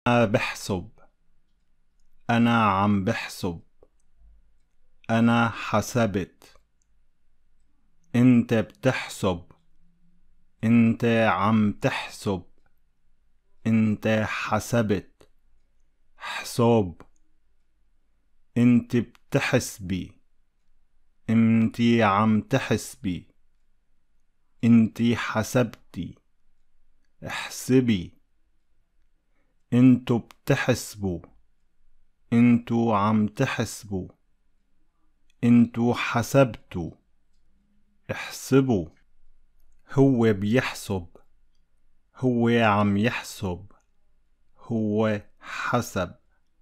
أنا بحسب. أنا عم بحسب. أنا حسبت. أنت بتحسب. أنت عم تحسب. أنت حسبت. حساب. أنت بتحسبي. أنت عم تحسبي. أنت حسبتي. احسبي. أنتوا بتحسبوا. أنتوا عم تحسبوا. أنتوا حسبتوا. احسبوا. هو بيحسب. هو عم يحسب. هو حسب.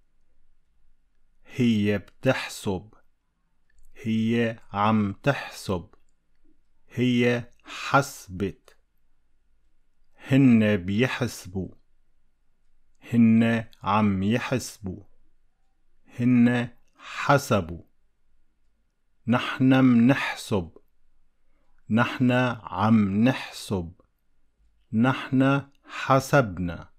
هي بتحسب. هي عم تحسب. هي حسبت. هن بيحسبوا. هن عم يحسبوا. هن حسبوا. نحن منحسب. نحن عم نحسب. نحن حسبنا.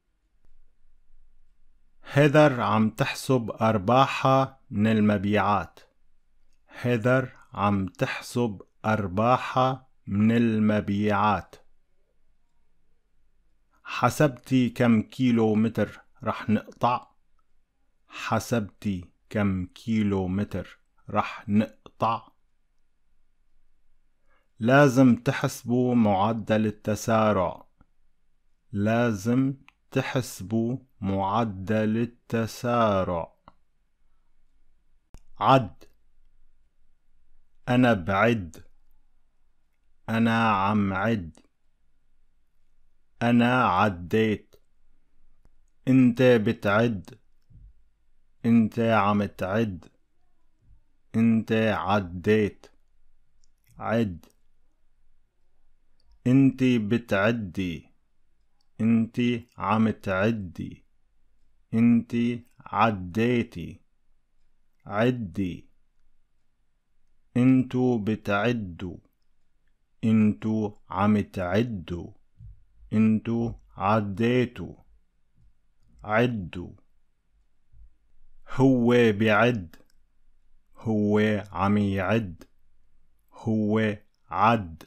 هيدر عم تحسب أرباحها من المبيعات. هيدر عم تحسب أرباحها من المبيعات. حسبتي كم كيلو متر رح نقطع؟ حسبتي كم كيلو متر رح نقطع؟ لازم تحسبوا معدل التسارع. لازم تحسبوا معدل التسارع. عد. أنا بعد. أنا عم عد. أنا عديت. أنت بتعد. أنت عم تعد. أنت عديت. عد. أنت بتعدي. أنت عم تعدي. أنت عديتي. عدي. أنتوا بتعدوا. أنتوا عم تعدوا. أنتوا عديتوا. عدوا. هو بيعد. هو عم يعد. هو عد.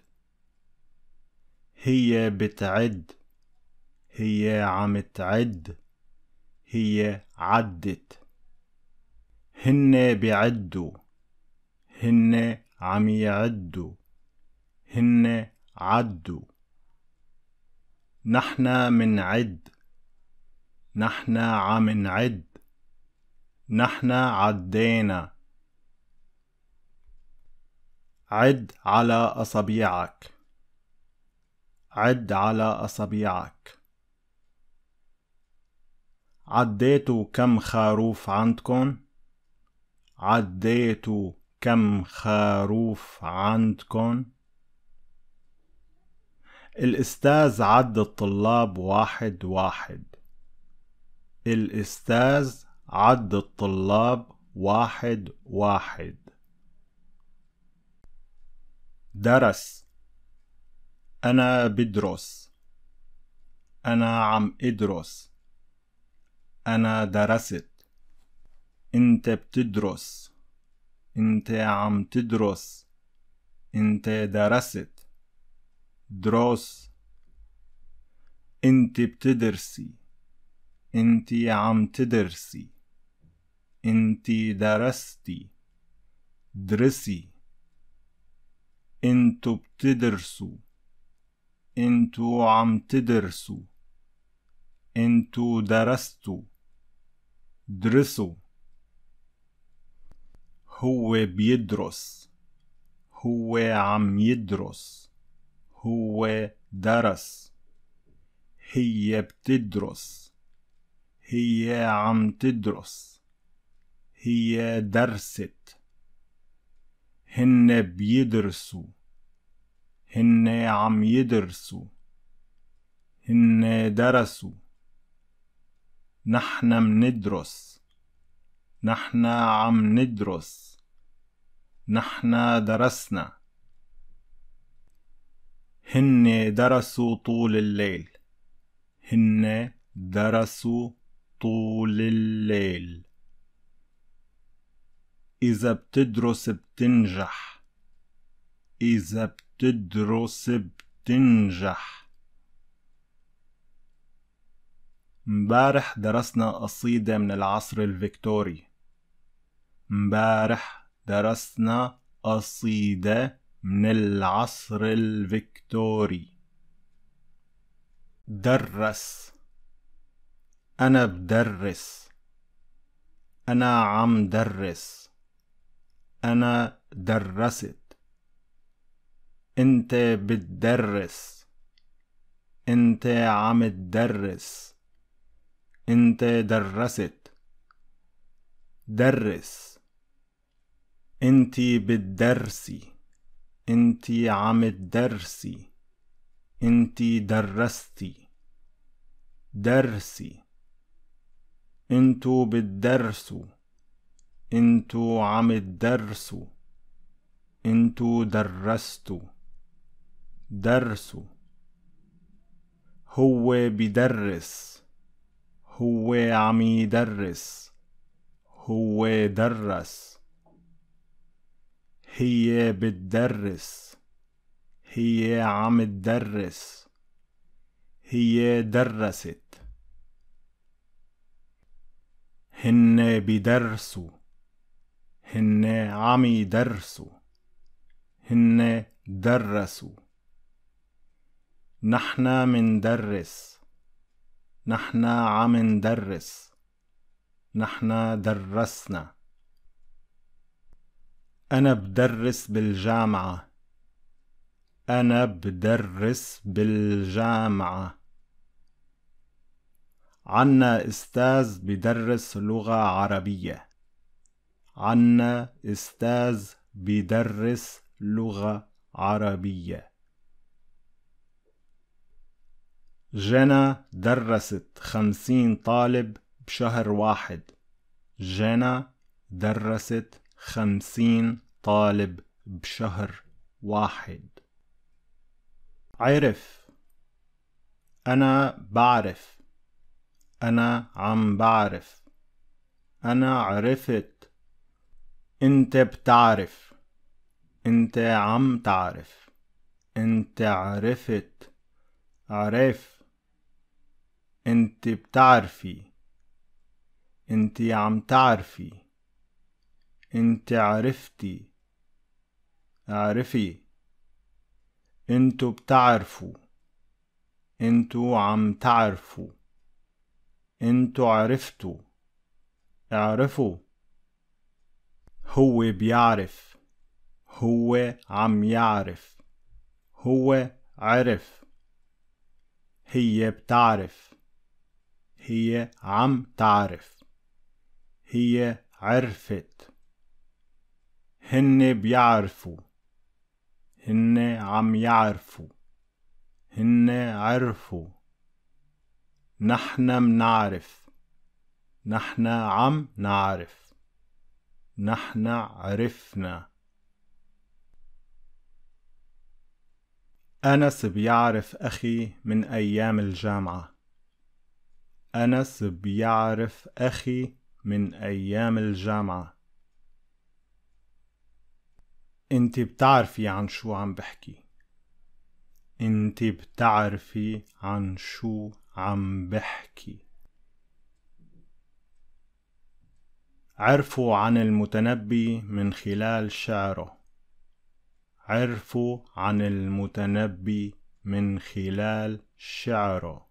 هي بتعد. هي عم تعد. هي عدت. هن بيعدوا. هن عم يعدوا. هن عدوا. نحن منعد. نحن عم نعد. نحن عدينا. عد على أصابيعك. عد على أصابيعك. عديتوا كم خروف عندكن؟ عديتوا كم خروف عندكن؟ الأستاذ عد الطلاب واحد واحد. الأستاذ عد الطلاب واحد واحد. درس. أنا بدرس. أنا عم أدرس. أنا درست. أنت بتدرس. أنت عم تدرس. أنت درست. دروس. أنت بتدرسي. أنت عم تدرسي. أنت درستي. درسي. أنتوا بتدرسوا. أنتوا عم تدرسوا. أنتوا درستوا. درسوا. هو بيدرس. هو عم يدرس. هو درس. هي بتدرس. هي عم تدرس. هي درست. هن بيدرسوا. هن عم يدرسوا. هن درسوا. نحن مندرس. نحن عم ندرس. نحن درسنا. هن درسوا طول الليل. هن درسوا طول الليل. إذا بتدرس بتنجح. إذا بتدرس بتنجح. مبارح درسنا قصيدة من العصر الفيكتوري. مبارح درسنا قصيدة من العصر الفيكتوري. درس. أنا بدرس. أنا عم درس. أنا درست. أنت بتدرس. أنت عم تدرس. أنت درست. درس. أنتي بتدرسي. أنتي عم تدرسي. أنتي درستي. درسي. أنتو بتدرسوا. أنتو عم تدرسوا. أنتو درستوا. درسوا. هو بيدرس. هو عم يدرس. هو درس. هي بتدرس. هي عم تدرس. هي درست. هن بيدرسوا. هن عم يدرسوا. هن درسوا. نحنا مندرس. نحنا عم ندرس. نحنا درسنا. أنا بدرس بالجامعة. أنا بدرس بالجامعة. عنا أستاذ بدرس لغة عربية. عنا أستاذ بدرس لغة عربية. جنى درست 50 طالب بشهر واحد. جنى درست 50 طالب بشهر واحد. عرف. أنا بعرف. أنا عم بعرف. أنا عرفت. أنت بتعرف. أنت عم تعرف. أنت عرفت. عرف. أنت بتعرفي. أنت عم تعرفي. أنت عرفتي. اعرفي. أنتو بتعرفوا. أنتو عم تعرفوا. أنتو عرفتوا. اعرفوا. هو بيعرف. هو عم يعرف. هو عرف. هي بتعرف. هي عم تعرف. هي عرفت. هن بيعرفوا. هن عم يعرفوا. هن عرفوا. نحنا منعرف. نحنا عم نعرف. نحنا عرفنا. أنس بيعرف أخي من أيام الجامعة. أنس بيعرف أخي من أيام الجامعة. انت بتعرفي عن شو عم بحكي. انت بتعرفي عن شو عم بحكي. عرفوا عن المتنبي من خلال شعره. عرفوا عن المتنبي من خلال شعره.